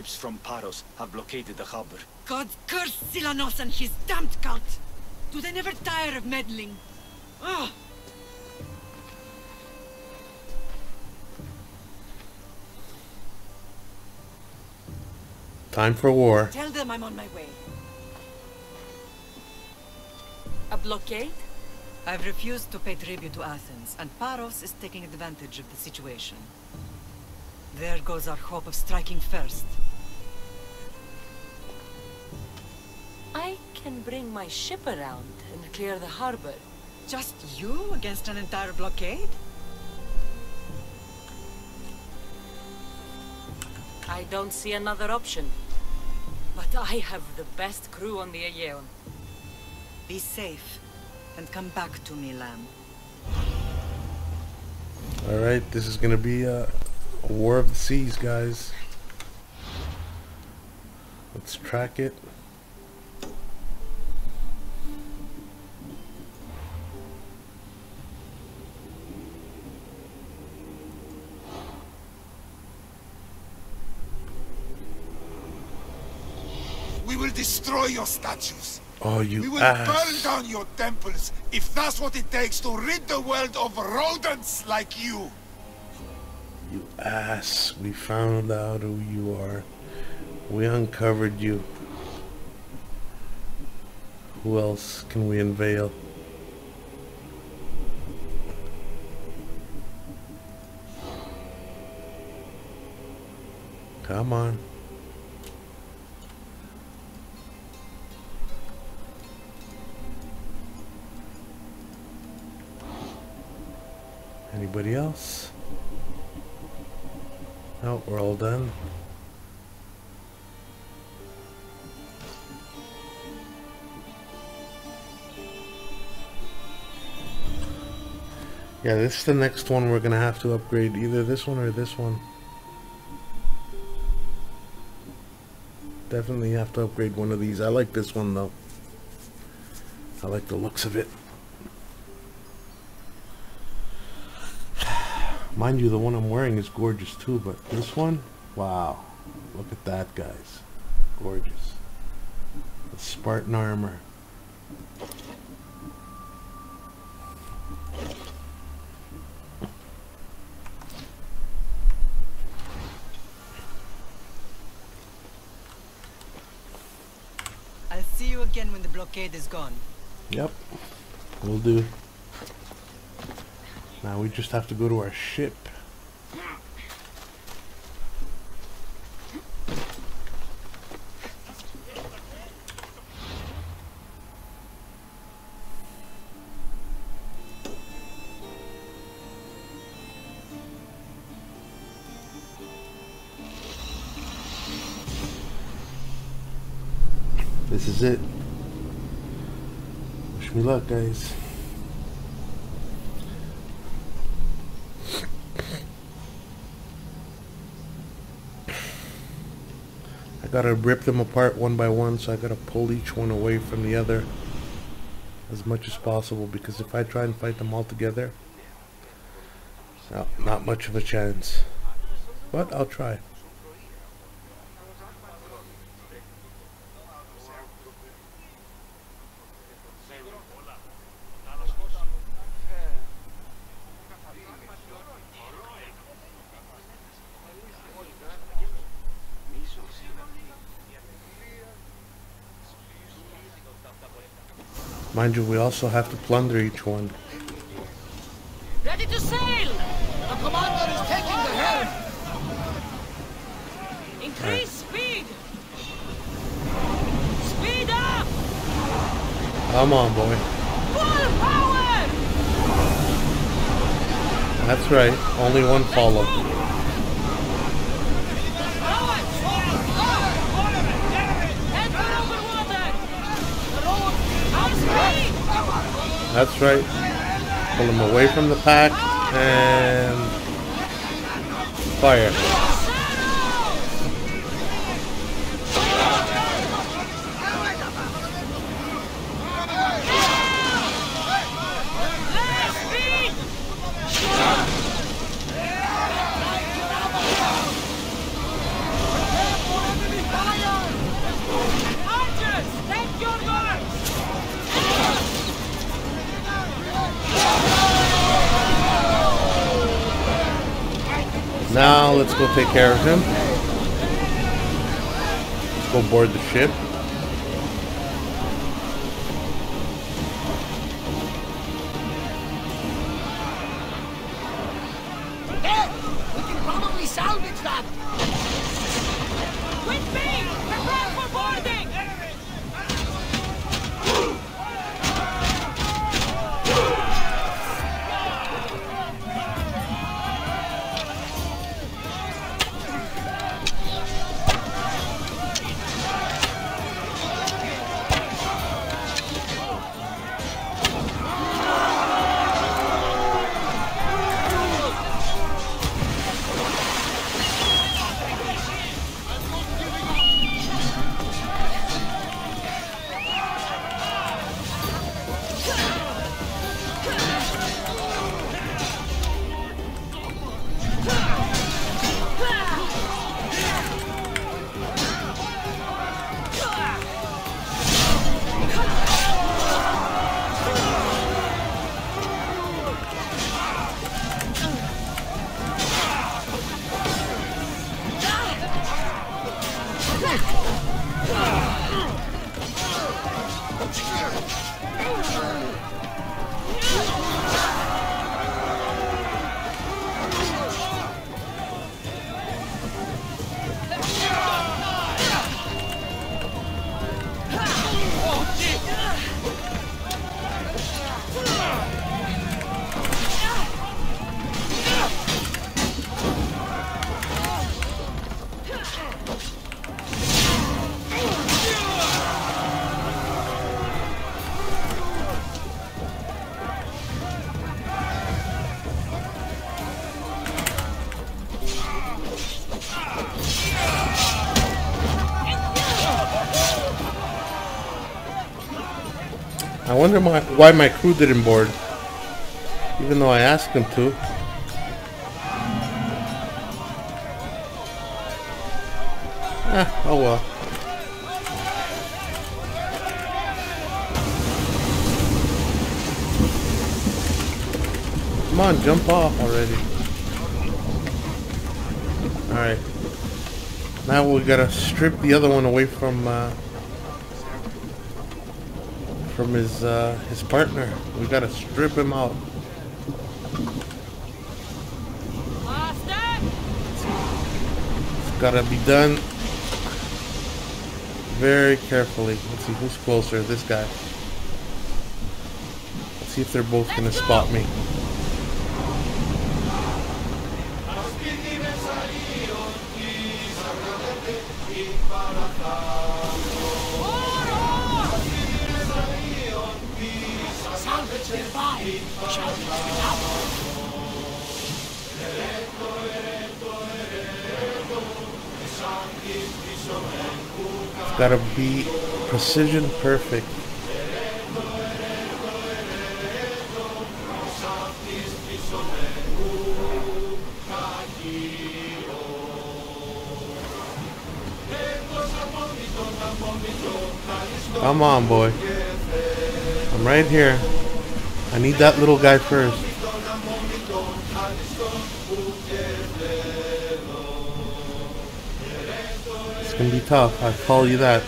ships from Paros have blockaded the harbor. God curse Silanos and his damned cult! Do they never tire of meddling? Ugh! Time for war. Tell them I'm on my way. A blockade? I've refused to pay tribute to Athens, and Paros is taking advantage of the situation. There goes our hope of striking first. I can bring my ship around and clear the harbor. Just you against an entire blockade? I don't see another option. But I have the best crew on the Aegean. Be safe, and come back to me, Lamb. Alright, this is gonna be a war of the seas, guys. Let's track it. We will destroy your statues. Oh, you We will ass. burn down your temples if that's what it takes to rid the world of rodents like you. You ass. We found out who you are. We uncovered you. Who else can we unveil? Come on. Anybody else? No, we're all done. Yeah, this is the next one we're gonna have to upgrade. Either this one or this one. Definitely have to upgrade one of these. I like this one though. I like the looks of it. Mind you, the one I'm wearing is gorgeous too, but this one, wow. Look at that, guys. Gorgeous. The Spartan armor. I'll see you again when the blockade is gone. Yep, will do. Now we just have to go to our ship. This is it. Wish me luck, guys. I gotta rip them apart one by one, so I gotta pull each one away from the other as much as possible, because if I try and fight them all together, not much of a chance. But I'll try. Mind you, we also have to plunder each one. Ready to sail! The commander is taking the helm. Increase speed! Speed up! Come on, boy. Full power! That's right. Only one follow. That's right. Pull them away from the pack and fire. Now let's go take care of him. Let's go board the ship. There! We can probably salvage that! With me! Prepare for boarding! I wonder why my crew didn't board, even though I asked them to. Oh well. Come on, jump off already. Alright. Now we gotta strip the other one away from his partner. We gotta strip him out. It's gotta be done very carefully. Let's see who's closer. This guy. Let's see if they're both gonna spot me. It's gotta be precision perfect. Come on, boy. I'm right here. I need that little guy first. It's gonna be tough, I call you that.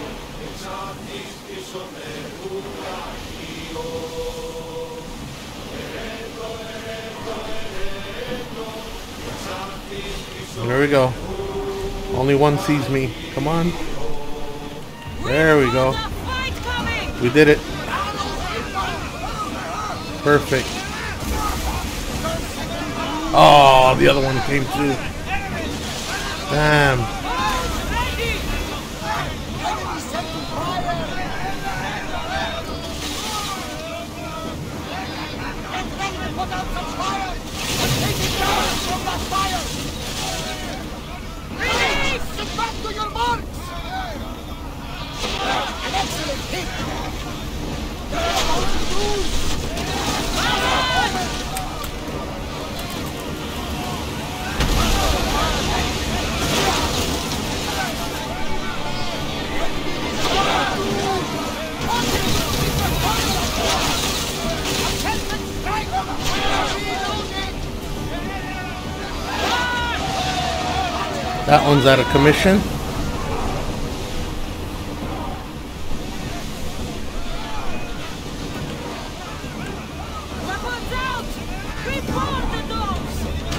There we go. Only one sees me. Come on. There we go. We did it. Perfect. Oh, the other one came through. Damn. That one's out of commission. Weapons out! Report the dogs!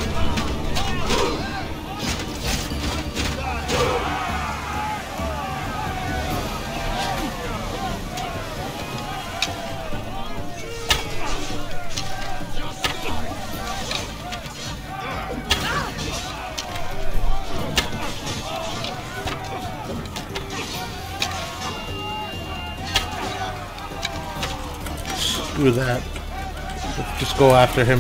Screw that. Let's just go after him.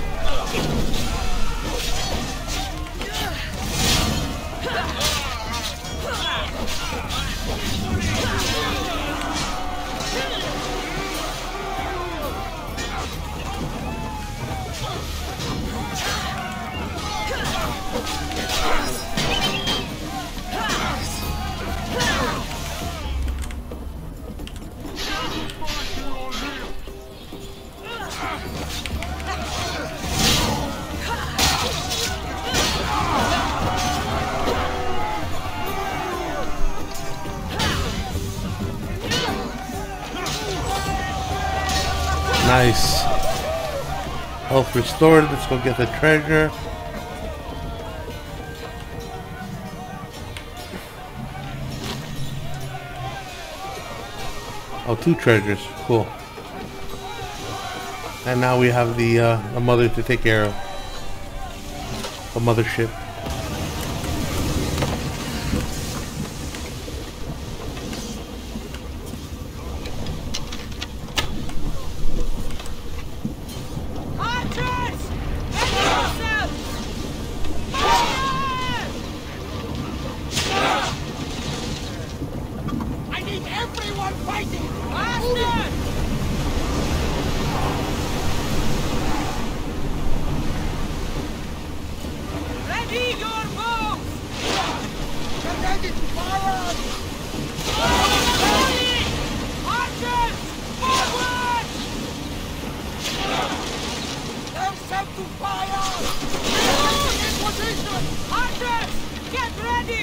Nice. Health restored. Let's go get the treasure. Oh, 2 treasures. Cool. And now we have the mother to take care of. The mothership. Archers! Ready yourselves! Fire! I need everyone fighting! Bastard! Ready your bows! Get ready to fire! Ready! Archers! Forward! There's some to fire! In position! Archers! Get ready!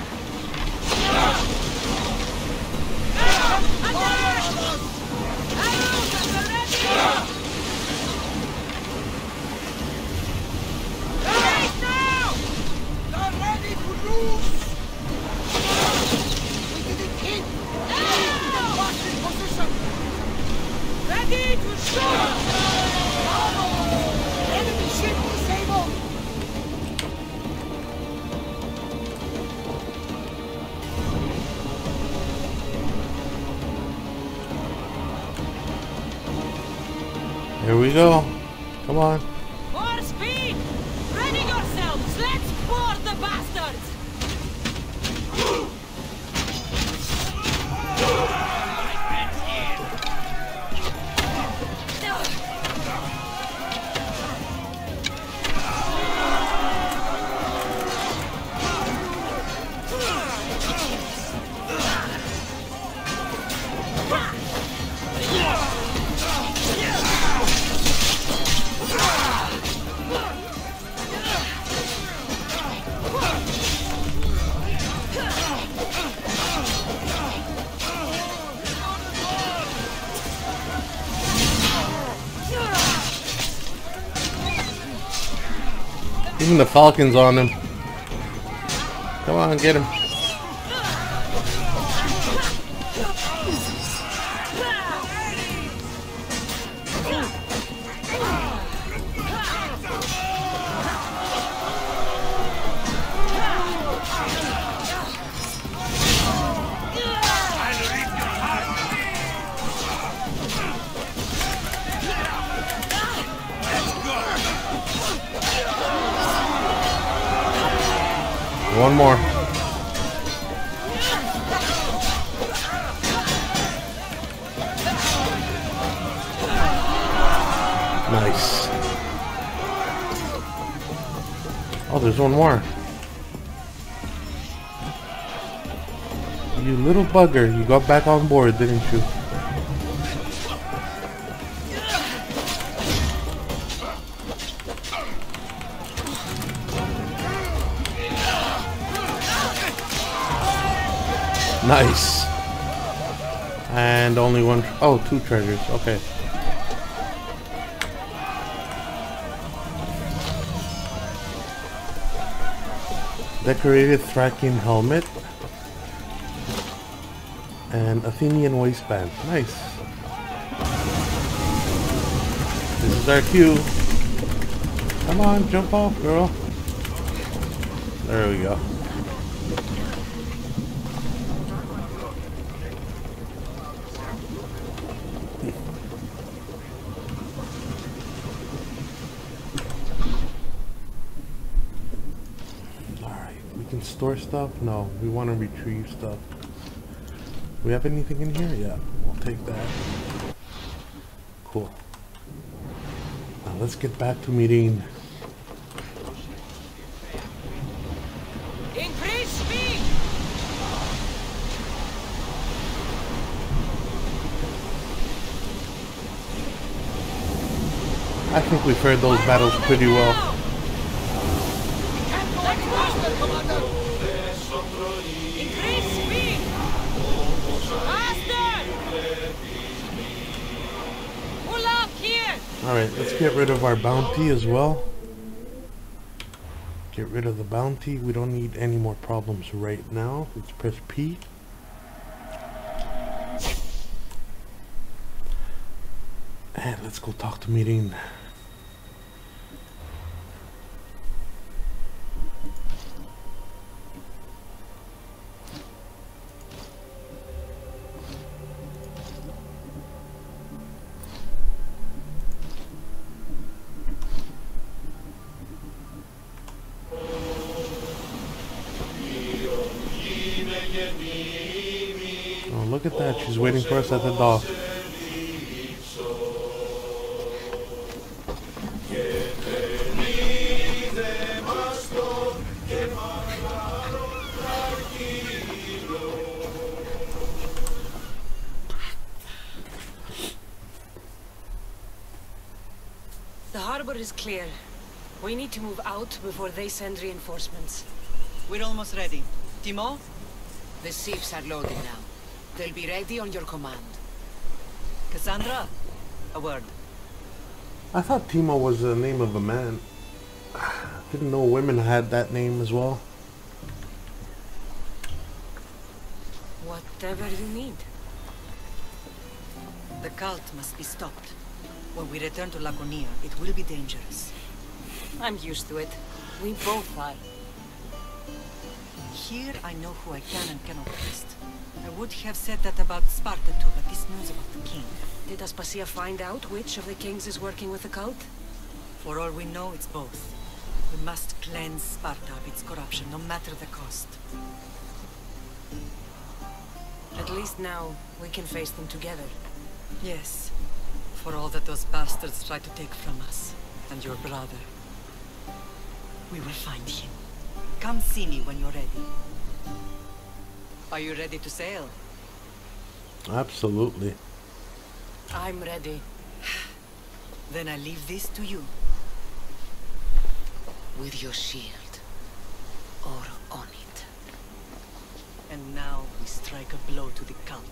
Attack! Arrows at the ready! Right now! They're ready to lose! We didn't hit! Get back in position! Ready to shoot! Enemy ship disabled! Here we go. Come on. More speed! Ready yourselves! Let's board the bastards! Even the Falcon's on him. Come on, get him. One more. Nice. Oh, there's one more. You little bugger, you got back on board, didn't you? Nice. And only one. Oh, 2 treasures. Okay. Decorated Thracian helmet. And Athenian waistband. Nice. This is our cue. Come on, jump off, girl. There we go. Alright, we can store stuff? No, we want to retrieve stuff. We have anything in here? Yeah, we'll take that. Cool. Now let's get back to meeting. Increase speed! I think we've heard those battles pretty well. Can't go any faster, Commander! Increase speed! Faster! Pull up here! Alright, let's get rid of our bounty as well. Get rid of the bounty. We don't need any more problems right now. Let's press P. And let's go talk to meeting. Oh, look at that. She's waiting for us at the dock. The harbor is clear. We need to move out before they send reinforcements. We're almost ready. Timo? The ships are loaded now. They'll be ready on your command. Cassandra? A word. I thought Timo was the name of a man. Didn't know women had that name as well. Whatever you need. The cult must be stopped. When we return to Laconia, it will be dangerous. I'm used to it. We both are. Here I know who I can and cannot trust. I would have said that about Sparta too, but this news about the king. Did Aspasia find out which of the kings is working with the cult? For all we know, it's both. We must cleanse Sparta of its corruption, no matter the cost. At least now, we can face them together. Yes. For all that those bastards try to take from us, and your brother. We will find him. Come see me when you're ready. Are you ready to sail? Absolutely. I'm ready. Then I leave this to you. With your shield. Or on it. And now we strike a blow to the cult.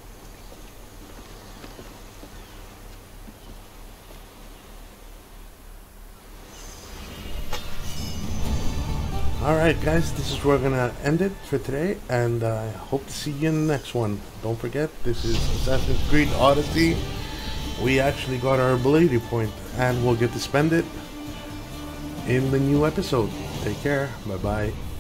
Alright guys, this is where we're gonna end it for today, and I hope to see you in the next one. Don't forget, this is Assassin's Creed Odyssey. We actually got our ability point, and we'll get to spend it in the new episode. Take care, bye bye.